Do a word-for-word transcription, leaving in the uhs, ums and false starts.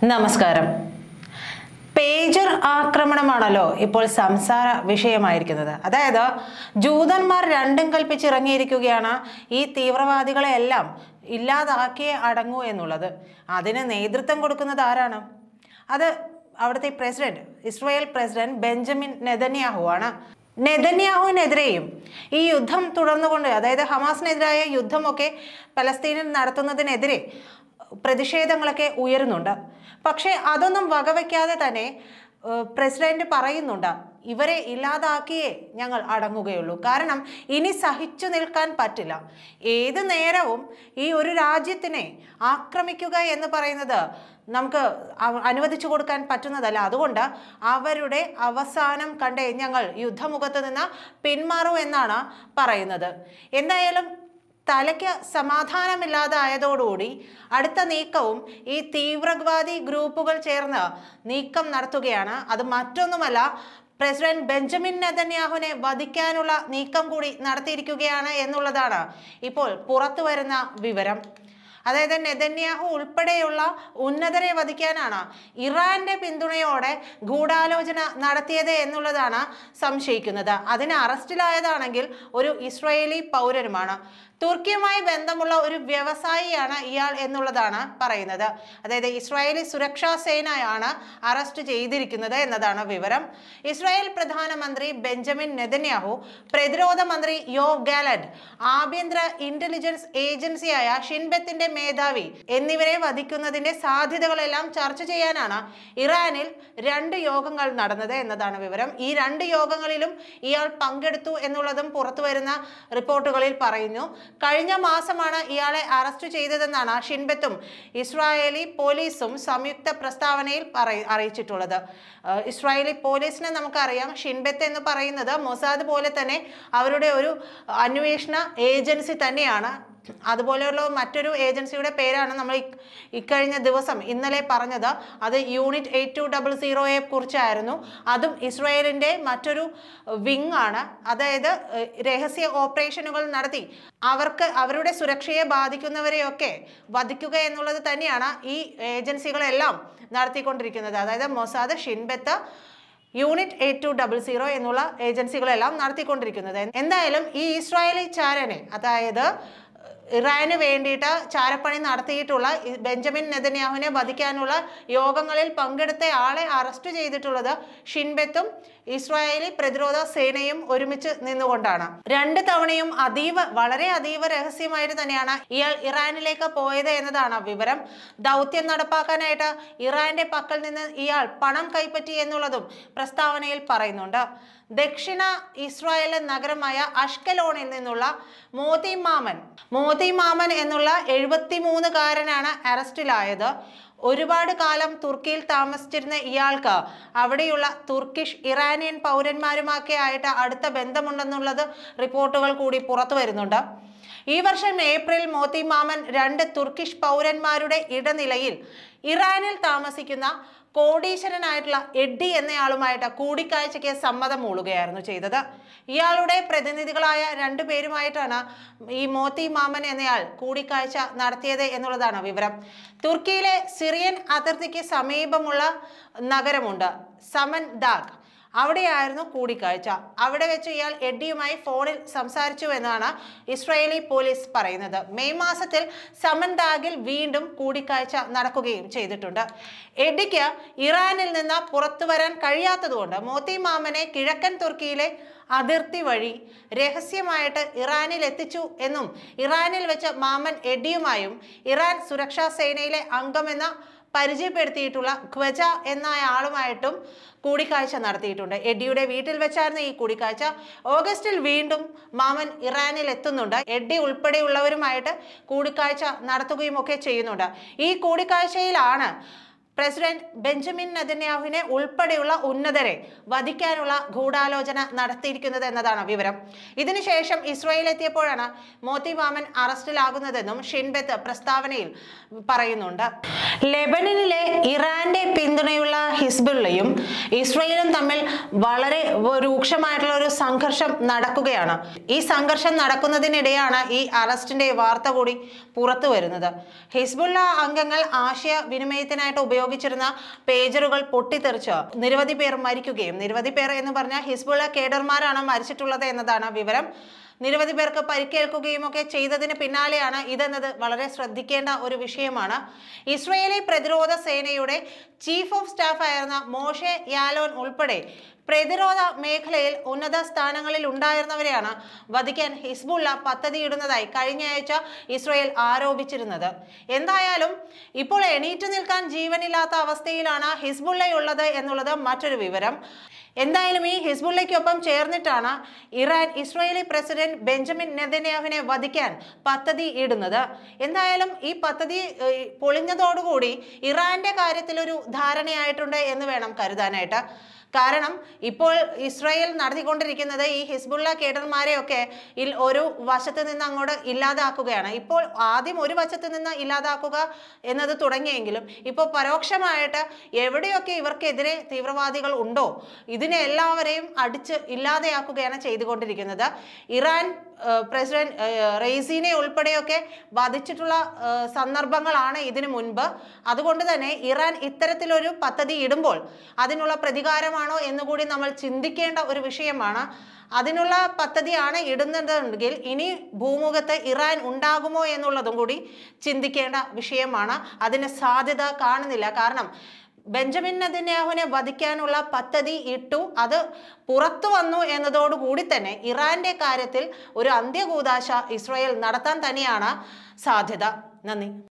നമസ്കാരം. പേജർ ആക്രമണമാണല്ലോ ഇപ്പോൾ സംസാര വിഷയമായിരിക്കുന്നത്. അതായത് ജൂതന്മാർ രണ്ടും കൽപ്പിച്ചിറങ്ങിയിരിക്കുകയാണ് ഈ തീവ്രവാദികളെ എല്ലാം ഇല്ലാതാക്കിയേ അടങ്ങൂ എന്നുള്ളത്. അതിന് നേതൃത്വം കൊടുക്കുന്നത് ആരാണ്? അത് അവിടുത്തെ president, Israel president Benjamin Netanyahu ആണ്. നെതന്യാഹുവിനെതിരെയും ഈ യുദ്ധം തുടർന്നുകൊണ്ട്, അതായത് ഹമാസിനെതിരായ യുദ്ധമൊക്കെ പലസ്തീനിൽ നടത്തുന്നതിനെതിരെ പ്രതിഷേധങ്ങളൊക്കെ ഉയരുന്നുണ്ട്. പക്ഷേ അതൊന്നും വകവയ്ക്കാതെ തന്നെ പ്രസിഡന്റ് പറയുന്നുണ്ട്, ഇവരെ ഇല്ലാതാക്കിയേ ഞങ്ങൾ അടങ്ങുകയുള്ളൂ. കാരണം ഇനി സഹിച്ചു നിൽക്കാൻ പറ്റില്ല. ഏത് നേരവും ഈ ഒരു രാജ്യത്തിനെ ആക്രമിക്കുക എന്ന് പറയുന്നത് നമുക്ക് അനുവദിച്ചു കൊടുക്കാൻ പറ്റുന്നതല്ല. അതുകൊണ്ട് അവരുടെ അവസാനം കണ്ടേ ഞങ്ങൾ യുദ്ധമുഖത്ത് നിന്ന് പിന്മാറൂ എന്നാണ് പറയുന്നത്. എന്തായാലും തലയ്ക്ക് സമാധാനമില്ലാതായതോടുകൂടി അടുത്ത നീക്കവും ഈ തീവ്രവാദി ഗ്രൂപ്പുകൾ ചേർന്ന് നീക്കം നടത്തുകയാണ്. അത് മറ്റൊന്നുമല്ല, പ്രസിഡന്റ് ബെഞ്ചമിൻ നെതന്യാഹുവിനെ വധിക്കാനുള്ള നീക്കം കൂടി നടത്തിയിരിക്കുകയാണ് എന്നുള്ളതാണ് ഇപ്പോൾ പുറത്തു വരുന്ന വിവരം. അതായത് നെതന്യാഹു ഉൾപ്പെടെയുള്ള ഉന്നതരെ വധിക്കാനാണ് ഇറാന്റെ പിന്തുണയോടെ ഗൂഢാലോചന നടത്തിയത് എന്നുള്ളതാണ് സംശയിക്കുന്നത്. അതിന് അറസ്റ്റിലായതാണെങ്കിൽ ഒരു ഇസ്രായേലി പൗരനുമാണ്. തുർക്കിയുമായി ബന്ധമുള്ള ഒരു വ്യവസായിയാണ് ഇയാൾ എന്നുള്ളതാണ് പറയുന്നത്. അതായത് ഇസ്രായേലി സുരക്ഷാ സേനയാണ് അറസ്റ്റ് ചെയ്തിരിക്കുന്നത് എന്നതാണ് വിവരം. ഇസ്രായേൽ പ്രധാനമന്ത്രി ബെഞ്ചമിൻ നെതന്യാഹു, പ്രതിരോധ മന്ത്രി യോവ് ഗാലന്റ്, ആഭ്യന്തര ഇന്റലിജൻസ് ഏജൻസിയായ ഷിൻബെത്തിന്റെ മേധാവി എന്നിവരെ വധിക്കുന്നതിന്റെ സാധ്യതകളെല്ലാം ചർച്ച ചെയ്യാനാണ് ഇറാനിൽ രണ്ട് യോഗങ്ങൾ നടന്നത് എന്നതാണ് വിവരം. ഈ രണ്ട് യോഗങ്ങളിലും ഇയാൾ പങ്കെടുത്തു എന്നുള്ളതും പുറത്തുവരുന്ന റിപ്പോർട്ടുകളിൽ പറയുന്നു. കഴിഞ്ഞ മാസമാണ് ഇയാളെ അറസ്റ്റ് ചെയ്തതെന്നാണ് ഷിൻബെത്തും ഇസ്രായേലി പോലീസും സംയുക്ത പ്രസ്താവനയിൽ പറയ അറിയിച്ചിട്ടുള്ളത്. ഇസ്രായേലി പോലീസിനെ നമുക്കറിയാം, ഷിൻബെത്ത് എന്ന് പറയുന്നത് മൊസാദ് പോലെ തന്നെ അവരുടെ ഒരു അന്വേഷണ ഏജൻസി തന്നെയാണ്. അതുപോലെയുള്ള മറ്റൊരു ഏജൻസിയുടെ പേരാണ് നമ്മൾ ഇക്കഴിഞ്ഞ ദിവസം ഇന്നലെ പറഞ്ഞത്. അത് യൂണിറ്റ് എയ്റ്റ് ടു ഡബിൾ സീറോയെ കുറിച്ചായിരുന്നു. അതും ഇസ്രായേലിന്റെ മറ്റൊരു വിങ് ആണ്. അതായത് രഹസ്യ ഓപ്പറേഷനുകൾ നടത്തി അവർക്ക് അവരുടെ സുരക്ഷയെ ബാധിക്കുന്നവരെയൊക്കെ വധിക്കുക എന്നുള്ളത് തന്നെയാണ് ഈ ഏജൻസികളെല്ലാം നടത്തിക്കൊണ്ടിരിക്കുന്നത്. അതായത് Mossad, Shin Bet, unit eight two double zero എന്നുള്ള ഏജൻസികളെല്ലാം നടത്തിക്കൊണ്ടിരിക്കുന്നത്. എന്തായാലും ഈ ഇസ്രായേലി ചാരനെ, അതായത് ഇറാന് വേണ്ടിയിട്ട് ചാരപ്പണി നടത്തിയിട്ടുള്ള ബെഞ്ചമിൻ നെതന്യാഹുവിനെ വധിക്കാനുള്ള യോഗങ്ങളിൽ പങ്കെടുത്ത ആളെ അറസ്റ്റ് ചെയ്തിട്ടുള്ളത് ഷിൻബെത്തും ഇസ്രായേലി പ്രതിരോധ സേനയും ഒരുമിച്ച് നിന്നുകൊണ്ടാണ്. രണ്ട് തവണയും അതീവ വളരെ അതീവ രഹസ്യമായിട്ട് തന്നെയാണ് ഇയാൾ ഇറാനിലേക്ക് പോയത് എന്നതാണ് വിവരം. ദൗത്യം നടപ്പാക്കാനായിട്ട് ഇറാന്റെ പക്കൽ നിന്ന് ഇയാൾ പണം കൈപ്പറ്റി എന്നുള്ളതും പ്രസ്താവനയിൽ പറയുന്നുണ്ട്. ദക്ഷിണ ഇസ്രായേൽ നഗരമായ അഷ്കലോണിൽ നിന്നുള്ള മോതി മാമൻ മോതി മാമൻ എന്നുള്ള എഴുപത്തി മൂന്നുകാരനാണ് അറസ്റ്റിലായത്. ഒരുപാട് കാലം തുർക്കിയിൽ താമസിച്ചിരുന്ന ഇയാൾക്ക് അവിടെയുള്ള തുർക്കിഷ് ഇറാനിയൻ പൗരന്മാരുമൊക്കെ ആയിട്ട് അടുത്ത ബന്ധമുണ്ടെന്നുള്ളത് റിപ്പോർട്ടുകൾ കൂടി പുറത്തു വരുന്നുണ്ട്. ഈ വർഷം ഏപ്രിൽ മോതി മാമൻ രണ്ട് തുർക്കിഷ് പൗരന്മാരുടെ ഇടനിലയിൽ ഇറാനിൽ താമസിക്കുന്ന കോടീശ്വരനായിട്ടുള്ള എഡ്ഡി എന്നയാളുമായിട്ട് കൂടിക്കാഴ്ചയ്ക്ക് സമ്മതം മൂളുകയായിരുന്നു ചെയ്തത്. ഇയാളുടെ പ്രതിനിധികളായ രണ്ടു പേരുമായിട്ടാണ് ഈ മോതി മാമൻ എന്നയാൾ കൂടിക്കാഴ്ച നടത്തിയത് എന്നുള്ളതാണ് വിവരം. തുർക്കിയിലെ സിറിയൻ അതിർത്തിക്ക് സമീപമുള്ള നഗരമുണ്ട് സമൻ ദാഗ്. അവിടെയായിരുന്നു കൂടിക്കാഴ്ച. അവിടെ വെച്ച് ഇയാൾ എഡ്ഡിയുമായി ഫോണിൽ സംസാരിച്ചു എന്നാണ് ഇസ്രായേലി പോലീസ് പറയുന്നത്. മെയ് മാസത്തിൽ സമൻദാഗിൽ വീണ്ടും കൂടിക്കാഴ്ച നടക്കുകയും ചെയ്തിട്ടുണ്ട്. എഡ്ഡിക്ക് ഇറാനിൽ നിന്ന് പുറത്തു വരാൻ കഴിയാത്തതുകൊണ്ട് മോതി മാമനെ കിഴക്കൻ തുർക്കിയിലെ അതിർത്തി വഴി രഹസ്യമായിട്ട് ഇറാനിൽ എത്തിച്ചു എന്നും ഇറാനിൽ വെച്ച് മാമൻ എഡ്ഡിയുമായും ഇറാൻ സുരക്ഷാ സേനയിലെ അംഗമെന്ന പരിചയപ്പെടുത്തിയിട്ടുള്ള ഖ്വജ എന്ന ആളുമായിട്ടും കൂടിക്കാഴ്ച നടത്തിയിട്ടുണ്ട്. എഡ്ഡിയുടെ വീട്ടിൽ വെച്ചായിരുന്നു ഈ കൂടിക്കാഴ്ച. ഓഗസ്റ്റിൽ വീണ്ടും മാമൻ ഇറാനിൽ എത്തുന്നുണ്ട്. എഡ്ഡി ഉൾപ്പെടെയുള്ളവരുമായിട്ട് കൂടിക്കാഴ്ച നടത്തുകയും ഒക്കെ ചെയ്യുന്നുണ്ട്. ഈ കൂടിക്കാഴ്ചയിലാണ് പ്രസിഡന്റ് ബെഞ്ചമിൻ നെതന്യാഹുവിനെ ഉൾപ്പെടെയുള്ള ഉന്നതരെ വധിക്കാനുള്ള ഗൂഢാലോചന നടത്തിയിരിക്കുന്നത് എന്നതാണ് വിവരം. ഇതിനുശേഷം ഇസ്രായേൽ എത്തിയപ്പോഴാണ് മോതി മാമൻ അറസ്റ്റിലാകുന്നതെന്നും ഷിൻബെത്ത് പ്രസ്താവനയിൽ പറയുന്നുണ്ട്. ലെബനനിലെ ഇറാന്റെ പിന്തുണയുള്ള ഹിസ്ബുള്ളയും ഇസ്രയേലും തമ്മിൽ വളരെ രൂക്ഷമായിട്ടുള്ള ഒരു സംഘർഷം നടക്കുകയാണ്. ഈ സംഘർഷം നടക്കുന്നതിനിടെയാണ് ഈ അറസ്റ്റിന്റെ വാർത്ത കൂടി പുറത്തു വരുന്നത്. ഹിസ്ബുള്ള അംഗങ്ങൾ ആശയ വിനിമയത്തിനായിട്ട് ഉപയോഗിച്ചിരുന്ന പേജറുകൾ പൊട്ടിത്തെറിച്ച് നിരവധി പേർ മരിക്കുകയും, നിരവധി പേർ എന്ന് പറഞ്ഞാൽ ഹിസ്ബുള്ള കേഡർമാരാണ് മരിച്ചിട്ടുള്ളത് എന്നതാണ് വിവരം. നിരവധി പേർക്ക് പരിക്കേൽക്കുകയും ഒക്കെ ചെയ്തതിന് പിന്നാലെയാണ് ഇതെന്നത് വളരെ ശ്രദ്ധിക്കേണ്ട ഒരു വിഷയമാണ്. ഇസ്രയേലി പ്രതിരോധ സേനയുടെ ചീഫ് ഓഫ് സ്റ്റാഫ് ആയിരുന്ന മോഷെ യാലോൻ ഉൾപ്പെടെ പ്രതിരോധ മേഖലയിൽ ഉന്നത സ്ഥാനങ്ങളിൽ ഉണ്ടായിരുന്നവരെയാണ് വധിക്കാൻ ഹിസ്ബുള്ള പദ്ധതിയിടുന്നതായി കഴിഞ്ഞയാഴ്ച ഇസ്രയേൽ ആരോപിച്ചിരുന്നത്. എന്തായാലും ഇപ്പോൾ എണീറ്റ് നിൽക്കാൻ ജീവനില്ലാത്ത അവസ്ഥയിലാണ് ഹിസ്ബുള്ളയുള്ളത് എന്നുള്ളത് മറ്റൊരു വിവരം. എന്തായാലും ഈ ഹിസ്ബുള്ളയ്ക്കൊപ്പം ചേർന്നിട്ടാണ് ഇറാൻ ഇസ്രായേലി പ്രസിഡന്റ് ബെഞ്ചമിൻ നെതന്യാഹുവിനെ വധിക്കാൻ പദ്ധതി ഇടുന്നത്. എന്തായാലും ഈ പദ്ധതി പൊളിഞ്ഞതോടുകൂടി ഇറാന്റെ കാര്യത്തിൽ ഒരു ധാരണയായിട്ടുണ്ട് എന്ന് വേണം കരുതാനായിട്ട്. കാരണം ഇപ്പോൾ ഇസ്രായേൽ നടത്തിക്കൊണ്ടിരിക്കുന്നത് ഈ ഹിസ്ബുള്ള കേഡർമാരെയൊക്കെ ഒരു വശത്ത് നിന്ന് അങ്ങോട്ട് ഇല്ലാതാക്കുകയാണ്. ഇപ്പോൾ ആദ്യം ഒരു വശത്ത് നിന്ന് ഇല്ലാതാക്കുക എന്നത് തുടങ്ങിയെങ്കിലും ഇപ്പോൾ പരോക്ഷമായിട്ട് എവിടെയൊക്കെ ഇവർക്കെതിരെ തീവ്രവാദികൾ ഉണ്ടോ ഇതിനെ എല്ലാവരെയും അടിച്ച് ഇല്ലാതെയാക്കുകയാണ് ചെയ്തുകൊണ്ടിരിക്കുന്നത്. ഇറാൻ പ്രസിഡന്റ് റെയ്സീനെ ഉൾപ്പെടെയൊക്കെ വധിച്ചിട്ടുള്ള സന്ദർഭങ്ങളാണ് ഇതിനു മുൻപ്. അതുകൊണ്ട് തന്നെ ഇറാൻ ഇത്തരത്തിലൊരു പദ്ധതി ഇടുമ്പോൾ അതിനുള്ള പ്രതികാരമാണോ എന്നുകൂടി നമ്മൾ ചിന്തിക്കേണ്ട ഒരു വിഷയമാണ്. അതിനുള്ള പദ്ധതിയാണ് ഇടുന്നതെങ്കിൽ ഇനി ഭൂമുഖത്ത് ഇറാൻ ഉണ്ടാകുമോ എന്നുള്ളതും കൂടി ചിന്തിക്കേണ്ട വിഷയമാണ്. അതിന് സാധ്യത കാണുന്നില്ല. കാരണം ബെഞ്ചമിൻ നെതന്യാഹുവിനെ വധിക്കാനുള്ള പദ്ധതി ഇട്ടു, അത് പുറത്തു വന്നു എന്നതോടുകൂടി തന്നെ ഇറാന്റെ കാര്യത്തിൽ ഒരു അന്ത്യകൂദാശ ഇസ്രായേൽ നടത്താൻ തന്നെയാണ് സാധ്യത. നന്ദി.